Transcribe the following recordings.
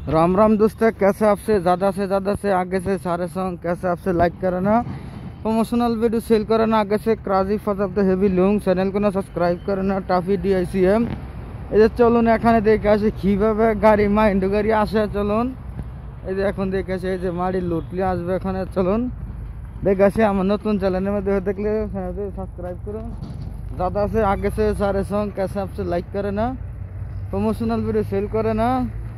राम राम दोस्त, कैसे आपसे ज़्यादा से आगे से सारे सॉन्ग कैसे आपसे लाइक करे ना, प्रमोशनल वीडियो सेल करे ना, आगे से क्राजी फर्स्ट ऑफ द हेवी लुंग चैनल को ना सब्सक्राइब करे ना, टाफी DICM এই যে চলুন এখানে দেখে আসি কীভাবে গাড়ি মাইন্ডু গাড়ি আসে। চলুন এই যে এখন দেখে আসি এই যে মাড়ি লুটলি আসবে এখানে। চলুন দেখে আসি আমার নতুন চ্যানেলের মধ্যে দেখলে सब्सक्राइब করুন। ज़्यादा से आगे से सारे सॉन्ग कैसे आपसे लाइक करे ना, प्रमोशनल वीडियो सेल करे ना।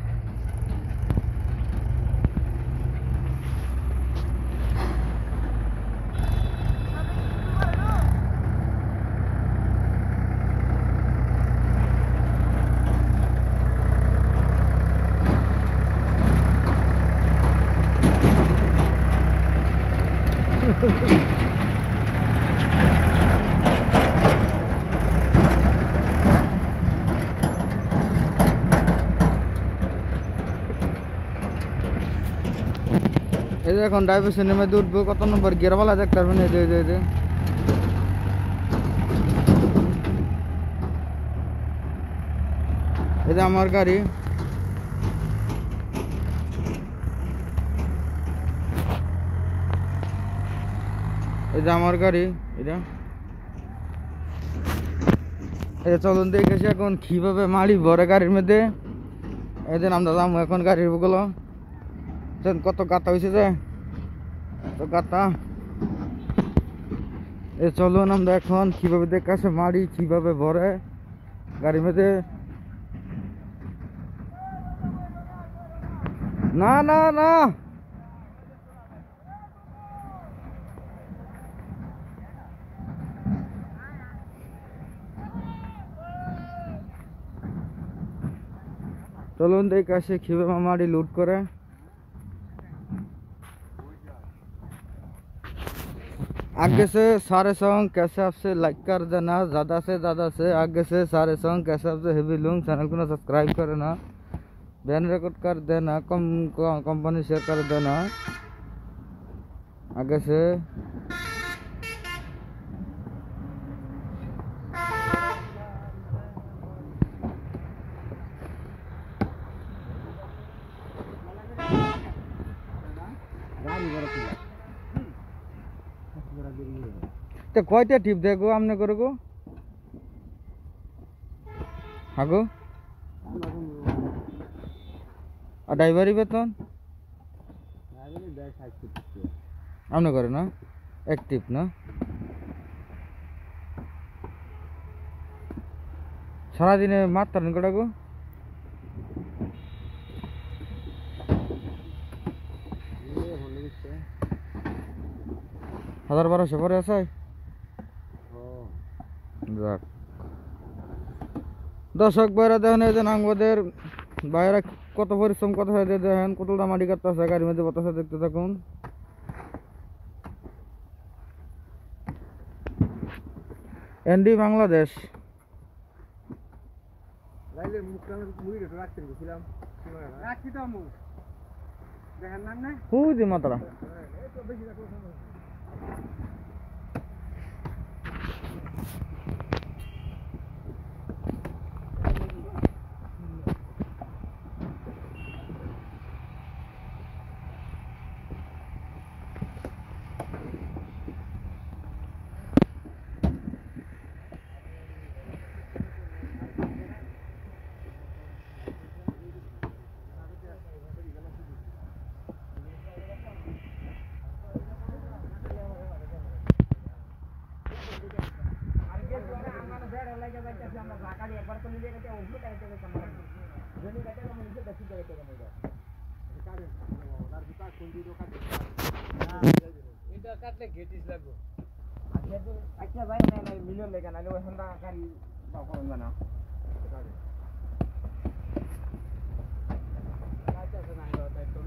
এই যে এখন ডাইভারশনের মধ্যে উঠবো, কত নম্বর গিয়ারওয়ালা দেখতে পারবেন। এই যে এই যে আমার গাড়ি, এই যে আমার গাড়ি এটা। এই যে চলুন দেখেছি এখন কিভাবে মাড়ি ভরে গাড়ির মধ্যে। এই যে আমরা যাবো এখন গাড়ির গুলো, কত গাতা হয়েছে যে তো গাতা। এই চলুন আমরা এখন কিভাবে দেখে আসে মাড়ি কিভাবে ভরে গাড়ির মধ্যে। না না না चलून देख आसे किभाবে माड़ी लूट करे। आगे से सारे सॉन्ग कैसे आपसे लाइक कर देना, ज़्यादा से आगे से सारे सॉन्ग कैसे आपसे हेवी लूंग चैनल को ना सब्सक्राइब करना, बैन रिकॉर्ड कर देना, कंपनी शेयर कर देना। आगे से तो कयटा टिप देखो आमने करो गो हागो और ड्राइवरी बेतन आमने करे ना एक टिप ना सारा दिन मारतार कटा गो 1200 পরে আছে। যাক দর্শক ভাইরা দেখেন এই যে আমাদের ভাইরা কত পরিশ্রম কত হয় দেখেন, কতটা মাটি কাটতেছে গাড়ির মধ্যে বতাসে, দেখতে থাকুন। এনডি বাংলাদেশ হুদি মাত্রা কাটলে গেটিস লাগবে। আচ্ছা ভাই না মিলিয়ন লেখা নালে ওই হন্ডা গাড়ি দাও কোন না আচ্ছা না তাই তো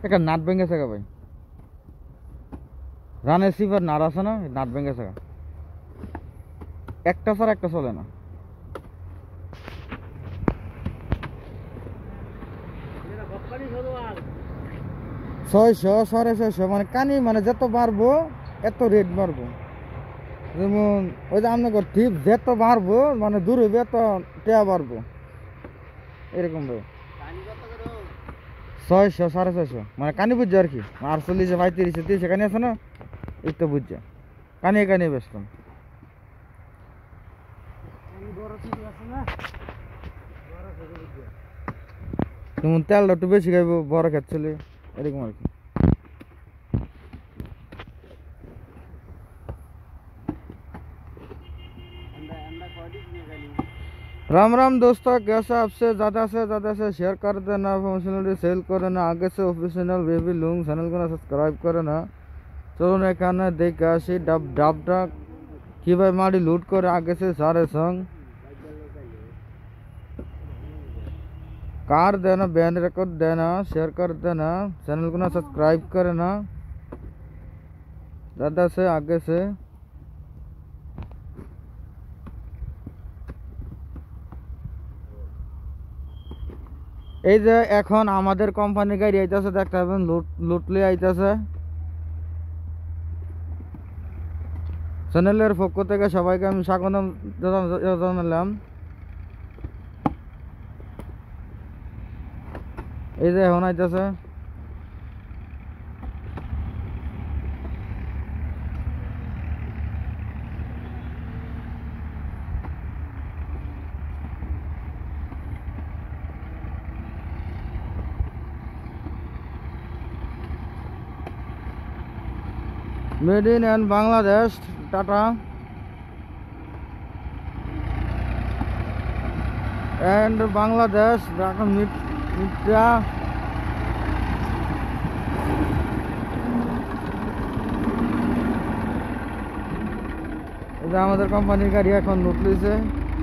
একটা নাট ভেঙে থাকা ভাই, রানের সিপার নাট আছে না, নাট ভেঙে থাকা, একটা ছাড়া একটা চলে না। ছয়শো 650 মানে কানি, মানে যত বাড়বো এত রেট বাড়বো। যেমন ওই যে আপনার টিপ যত বাড়বো মানে দূর হইবে এত টেয়া বাড়বো, এরকম ভাই। 600 650 মানে কানি বুঝছে আর কি, 48 35 30 কানি আছে না, এই তো বুঝছে কানি কানি ব্যস্ত। যেমন তেলটা একটু বেশি খাইব বড় খাচ্ছিলে, এরকম আর কি। राम राम दोस्तों, कैसा आपसे ज़्यादा से शेयर कर देना, प्रमोशनल सेल करना, आगे से ऑफिशियल बेबी लूंग चैनल को सब्सक्राइब करना। चलो एखाने देखे आसि डाबटा কিভাবে মাটি লুট করে आगे से सारे सॉन्ग कार देना, बैंड रिकॉर्ड देना, शेयर कर देना, चैनल को सब्सक्राइब करना ज़्यादा से आगे से। এই যে এখন আমাদের কোম্পানি গাড়ি আইতাছে, দেখতে পাবেন লুটলি আইতাছে। চ্যানেলের পক্ষ থেকে সবাইকে আমি স্বাগতম জানালাম। এই যে এখন আইতাছে, made in and Bangladesh Tata and Bangladesh Tata Mitra. এটা আমাদের কোম্পানির গাড়ি এখন লুট লইছে।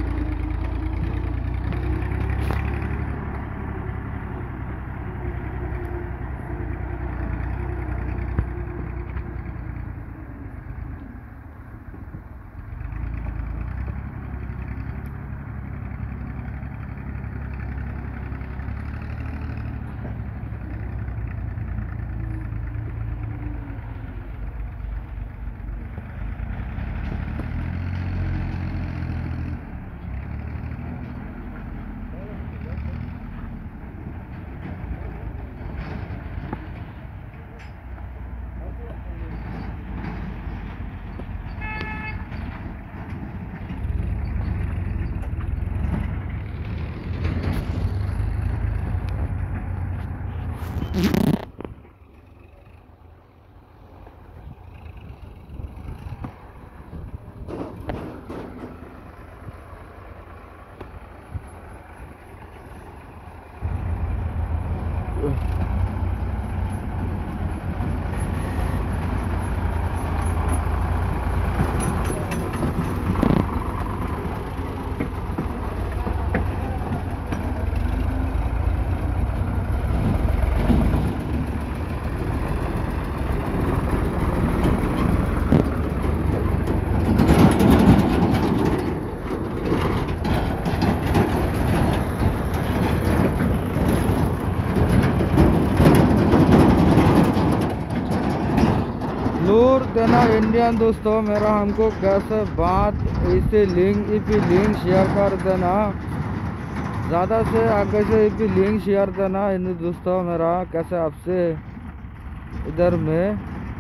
नूर देना इंडियन दोस्तों मेरा हमको कैसे बात इसे लिंक ईपी लिंक शेयर कर देना, ज़्यादा से आगे से ईपी लिंक शेयर देना दोस्तों मेरा। कैसे आपसे इधर में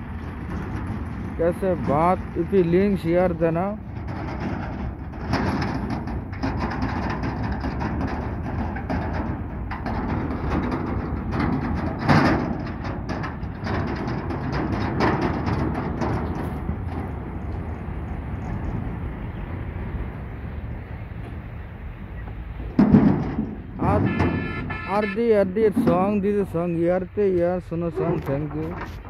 कैसे बात ईपी लिंक शेयर देना। Are the song, this song year to year, suno song, thank you.